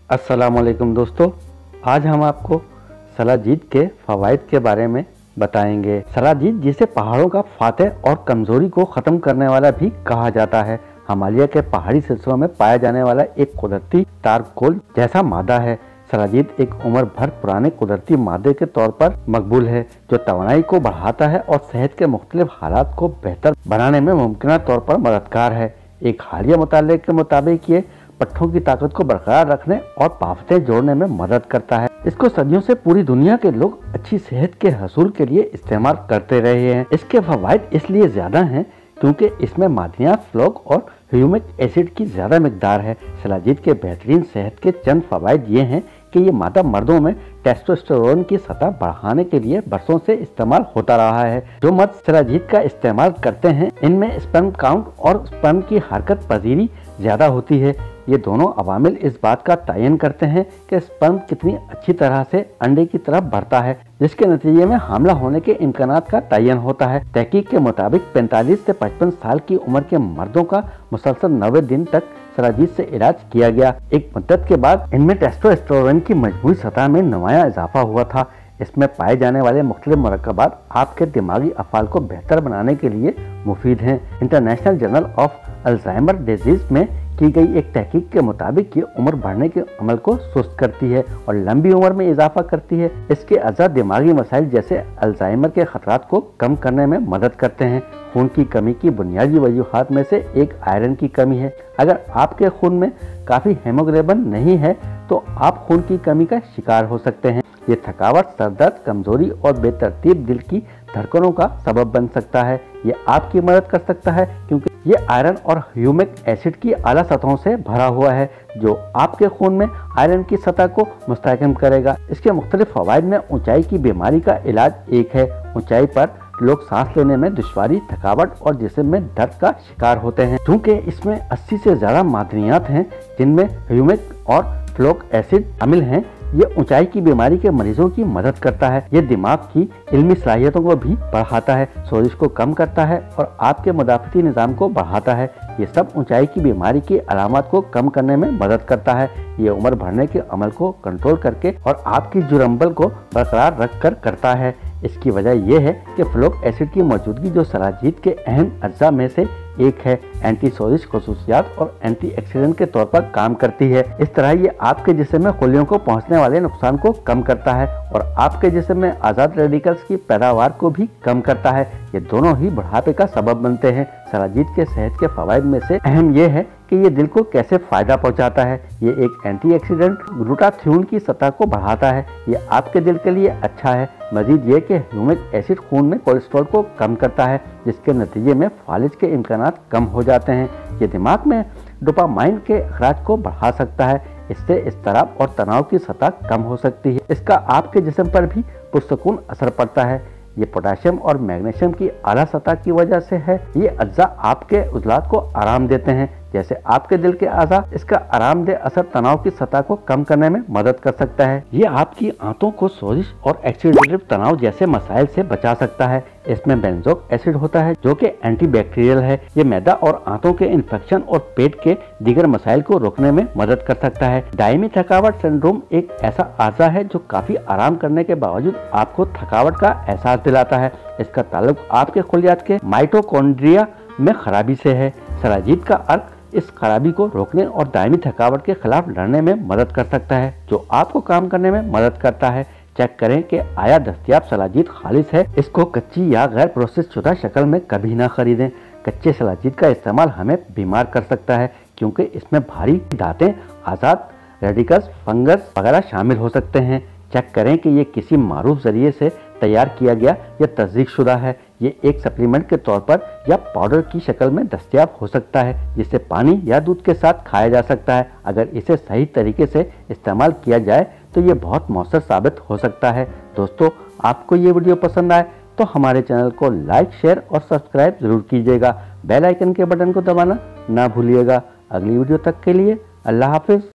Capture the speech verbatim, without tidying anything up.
अस्सलामुअलैकुम दोस्तों, आज हम आपको सलाजीत के फ़वाइद के बारे में बताएंगे। सलाजीत जिसे पहाड़ों का फातेह और कमज़ोरी को ख़त्म करने वाला भी कहा जाता है, हिमालय के पहाड़ी सिलसिलों में पाया जाने वाला एक कुदरती तारकोल जैसा मादा है। सलाजीत एक उम्र भर पुराने कुदरती मादे के तौर पर मकबूल है, जो तवानाई को बढ़ाता है और सेहत के मुख्तलिफ हालात को बेहतर बनाने में मुमकिन तौर पर मददगार है। एक हालिया मुताले के मुताबिक ये पट्टों की ताकत को बरकरार रखने और पाफतें जोड़ने में मदद करता है। इसको सदियों से पूरी दुनिया के लोग अच्छी सेहत के हसूल के लिए इस्तेमाल करते रहे हैं। इसके फवाइद इसलिए ज्यादा हैं क्योंकि इसमें मादनियात, फ्लोक और ह्यूमिक एसिड की ज्यादा मिकदार है। सलाजीत के बेहतरीन सेहत के चंद फवाइद ये हैं कि ये मादा मर्दों में टेस्टोस्टेरोन की सतह बढ़ाने के लिए बरसों से इस्तेमाल होता रहा है। जो मर्द सलाजीत का इस्तेमाल करते हैं, इनमें स्पर्म काउंट और स्पर्म की हरकत पजीरी ज्यादा होती है। ये दोनों अवामिल इस बात का तयन करते हैं कि स्पर्म कितनी अच्छी तरह से अंडे की तरफ बढ़ता है, जिसके नतीजे में हमला होने के इम्कानात का तयन होता है। तहकीक के मुताबिक पैंतालीस से पचपन साल की उम्र के मर्दों का मुसलसल नब्बे दिन तक सलाजीत से इलाज किया गया। एक मुद्दत के बाद इनमें टेस्टोस्टेरोन की मजमूई सतह में नुमाया इजाफा हुआ था। इसमें पाए जाने वाले मुख्तलिफ मरकबात आपके दिमागी अफ़ाल को बेहतर बनाने के लिए मुफीद हैं। International journal of Alzheimer disease में की गई एक तहकीक के मुताबिक ये उम्र बढ़ने के अमल को सुस्त करती है और लंबी उम्र में इजाफा करती है। इसके अज़ा दिमागी मसाइल जैसे अल्जाइमर के खतरात को कम करने में मदद करते हैं। खून की कमी की बुनियादी वजूहात में से एक आयरन की कमी है। अगर आपके खून में काफ़ी हेमोग्लोबिन नहीं है तो आप खून की कमी का शिकार हो सकते हैं। ये थकावट, सरदर्द, कमजोरी और बेतरतीब दिल की धड़कनों का सबब बन सकता है। ये आपकी मदद कर सकता है क्योंकि ये आयरन और ह्यूमिक एसिड की आला सतहों से भरा हुआ है, जो आपके खून में आयरन की सतह को मुस्तहकम करेगा। इसके मुख्तलिफ फवाइद में ऊंचाई की बीमारी का इलाज एक है। ऊंचाई पर लोग सांस लेने में दुश्वारी, थकावट और जिस्म में दर्द का शिकार होते हैं। क्योंकि इसमें अस्सी से ज्यादा मादनियात हैं जिनमें ह्यूमिक और फ्लोक एसिड शामिल हैं, ये ऊंचाई की बीमारी के मरीजों की मदद करता है। ये दिमाग की इल्मी सलाहियतों को भी बढ़ाता है, सोजिश को कम करता है और आपके मुदाफ़ती निज़ाम को बढ़ाता है। ये सब ऊंचाई की बीमारी की अलामत को कम करने में मदद करता है। ये उम्र बढ़ने के अमल को कंट्रोल करके और आपकी जुरम्बल को बरकरार रख कर करता है। इसकी वजह यह है कि फ्लोक एसिड की मौजूदगी, जो सलाजीत के अहम अज्जा में से एक है, एंटीसोजिश खसूसियात और एंटीऑक्सीडेंट के तौर पर काम करती है। इस तरह ये आपके जिस्म में खुलियों को पहुंचने वाले नुकसान को कम करता है और आपके जिस्म में आज़ाद रेडिकल्स की पैदावार को भी कम करता है। ये दोनों ही बुढ़ापे का सबब बनते हैं। सलाजीत के सेहत के फवाइद में से अहम ये है कि ये दिल को कैसे फायदा पहुंचाता है। ये एक एंटीऑक्सीडेंट ग्लूटाथियोन की सतह को बढ़ाता है। ये आपके दिल के लिए अच्छा है। मजीद ये कि ह्यूमिक एसिड खून में कोलेस्ट्रॉल को कम करता है, जिसके नतीजे में फालिज के इम्कानात कम हो जाते हैं। ये दिमाग में डोपामाइन के अखराज को बढ़ा सकता है। इससे इज़्तिराब और तनाव की सतह कम हो सकती है। इसका आपके जिस्म पर भी पुरसकून असर पड़ता है। ये पोटाशियम और मैग्नीशियम की आला सतह की वजह से है। ये अज्जा आपके उजलात को आराम देते हैं, जैसे आपके दिल के आज़ा। इसका आरामदेह असर तनाव की सतह को कम करने में मदद कर सकता है। ये आपकी आंतों को सोजिश और ऑक्सीडेटिव तनाव जैसे मसाइल से बचा सकता है। इसमें बेंजोइक एसिड होता है जो कि एंटीबैक्टीरियल है। ये मैदा और आंतों के इन्फेक्शन और पेट के दीगर मसाइल को रोकने में मदद कर सकता है। दायमी थकावट सिंड्रोम एक ऐसा आज़ा है जो काफी आराम करने के बावजूद आपको थकावट का एहसास दिलाता है। इसका ताल्लुक आपके खुलियात के माइटोकॉन्ड्रिया में खराबी से है। सलाजीत का अर्क इस खराबी को रोकने और दायमी थकावट के खिलाफ लड़ने में मदद कर सकता है, जो आपको काम करने में मदद करता है। चेक करें कि आया दस्तयाब सलाजीत खालिस है। इसको कच्ची या गैर प्रोसेस शुदा शक्ल में कभी ना खरीदें। कच्चे सलाजीत का इस्तेमाल हमें बीमार कर सकता है क्योंकि इसमें भारी धातें, आज़ाद रेडिकल्स, फंगस वगैरह शामिल हो सकते हैं। चेक करें कि ये किसी मारूफ जरिए से तैयार किया गया या तस्दीक शुदा है। ये एक सप्लीमेंट के तौर पर या पाउडर की शक्ल में दस्तयाब हो सकता है, जिसे पानी या दूध के साथ खाया जा सकता है। अगर इसे सही तरीके से इस्तेमाल किया जाए तो ये बहुत मौसर साबित हो सकता है। दोस्तों, आपको ये वीडियो पसंद आए तो हमारे चैनल को लाइक, शेयर और सब्सक्राइब जरूर कीजिएगा। बेल आइकन के बटन को दबाना ना भूलिएगा। अगली वीडियो तक के लिए अल्लाह हाफिज।